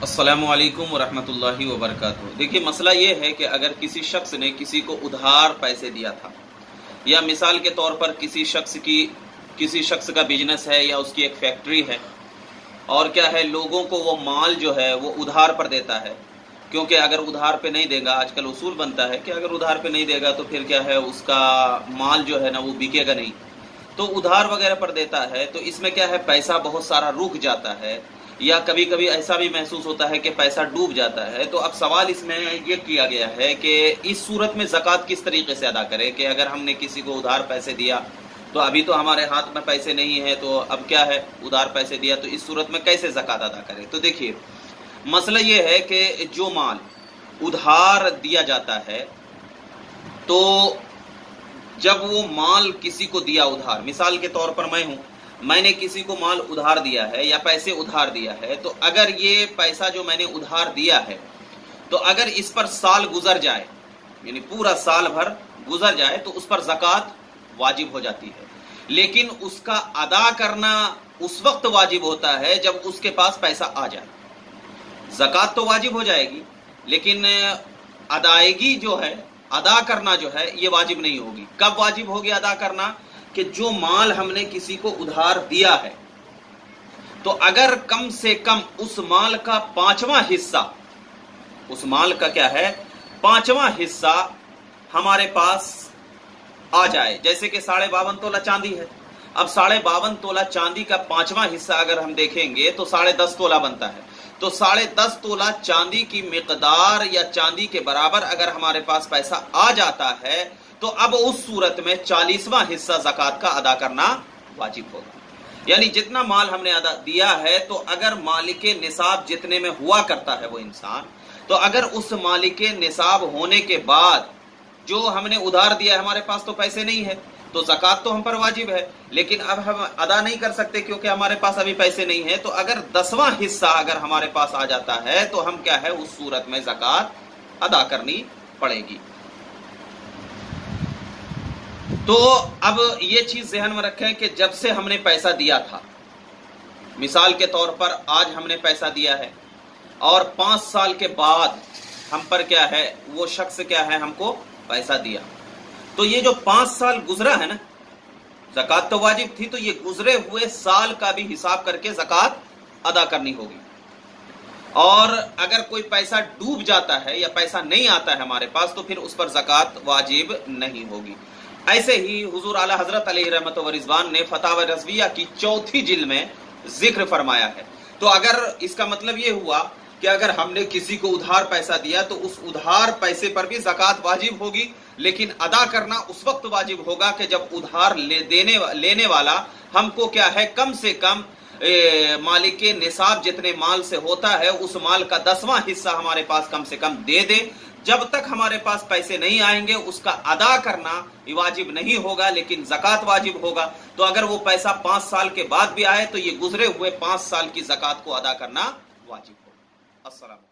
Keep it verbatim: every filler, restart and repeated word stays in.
अस्सलामु अलैकुम वरहमतुल्लाहि वबरकातुहू। देखिए, मसला ये है कि अगर किसी शख्स ने किसी को उधार पैसे दिया था, या मिसाल के तौर पर किसी शख्स की किसी शख्स का बिजनेस है या उसकी एक फैक्ट्री है, और क्या है, लोगों को वो माल जो है वो उधार पर देता है, क्योंकि अगर उधार पे नहीं देगा, आजकल उसूल बनता है कि अगर उधार पे नहीं देगा तो फिर क्या है, उसका माल जो है ना वो बिकेगा नहीं, तो उधार वगैरह पर देता है। तो इसमें क्या है, पैसा बहुत सारा रुक जाता है, या कभी कभी ऐसा भी महसूस होता है कि पैसा डूब जाता है। तो अब सवाल इसमें ये किया गया है कि इस सूरत में ज़कात किस तरीके से अदा करें, कि अगर हमने किसी को उधार पैसे दिया तो अभी तो हमारे हाथ में पैसे नहीं है, तो अब क्या है, उधार पैसे दिया, तो इस सूरत में कैसे ज़कात अदा करें। तो देखिए, मसला ये है कि जो माल उधार दिया जाता है, तो जब वो माल किसी को दिया उधार, मिसाल के तौर पर मैं हूं, मैंने किसी को माल उधार दिया है या पैसे उधार दिया है, तो अगर ये पैसा जो मैंने उधार दिया है, तो अगर इस पर साल गुजर जाए, यानी पूरा साल भर गुजर जाए, तो उस पर ज़कात वाजिब हो जाती है। लेकिन उसका अदा करना उस वक्त वाजिब होता है जब उसके पास पैसा आ जाए। ज़कात तो वाजिब हो जाएगी, लेकिन अदायगी जो है, अदा करना जो है, ये वाजिब नहीं होगी। कब वाजिब होगी अदा करना? कि जो माल हमने किसी को उधार दिया है, तो अगर कम से कम उस माल का पांचवा हिस्सा, उस माल का क्या है, पांचवा हिस्सा हमारे पास आ जाए। जैसे कि साढ़े बावन तोला चांदी है, अब साढ़े बावन तोला चांदी का पांचवा हिस्सा अगर हम देखेंगे तो साढ़े दस तोला बनता है। तो साढ़े दस तोला चांदी की मिकदार या चांदी के बराबर अगर हमारे पास पैसा आ जाता है, तो अब उस सूरत में चालीसवां हिस्सा ज़कात का अदा करना वाजिब होगा। यानी जितना माल हमने अदा दिया है, तो अगर मालिके निसाब जितने में हुआ करता है वो इंसान, तो अगर उस मालिके निसाब होने के बाद जो हमने उधार दिया है, हमारे पास तो पैसे नहीं है, तो ज़कात तो हम पर वाजिब है, लेकिन अब हम अदा नहीं कर सकते क्योंकि हमारे पास अभी पैसे नहीं है। तो अगर दसवां हिस्सा अगर हमारे पास आ जाता है, तो हम क्या है, उस सूरत में ज़कात अदा करनी पड़ेगी। तो अब ये चीज ज़हन में रखें कि जब से हमने पैसा दिया था, मिसाल के तौर पर आज हमने पैसा दिया है और पांच साल के बाद हम पर क्या है, वो शख्स क्या है, हमको पैसा दिया, तो ये जो पांच साल गुजरा है ना, ज़कात तो वाजिब थी, तो ये गुजरे हुए साल का भी हिसाब करके ज़कात अदा करनी होगी। और अगर कोई पैसा डूब जाता है या पैसा नहीं आता है हमारे पास, तो फिर उस पर ज़कात वाजिब नहीं होगी। ऐसे ही हुजूर आला हजरत अलैहि रहमत व रिज़वान ने फतावा रज़विया की चौथी जिल्द में जिक्र फरमाया है। तो अगर इसका मतलब ये हुआ कि अगर हमने किसी को उधार पैसा दिया, तो उस उधार पैसे पर भी ज़कात वाजिब होगी, लेकिन अदा करना उस वक्त वाजिब होगा कि जब उधार ले देने लेने वाला हमको क्या है, कम से कम मालिक के निसाब जितने माल से होता है, उस माल का दसवां हिस्सा हमारे पास कम से कम दे दे। जब तक हमारे पास पैसे नहीं आएंगे, उसका अदा करना वाजिब नहीं होगा, लेकिन ज़कात वाजिब होगा। तो अगर वो पैसा पांच साल के बाद भी आए, तो ये गुजरे हुए पांच साल की ज़कात को अदा करना वाजिब होगा। अस्सलाम।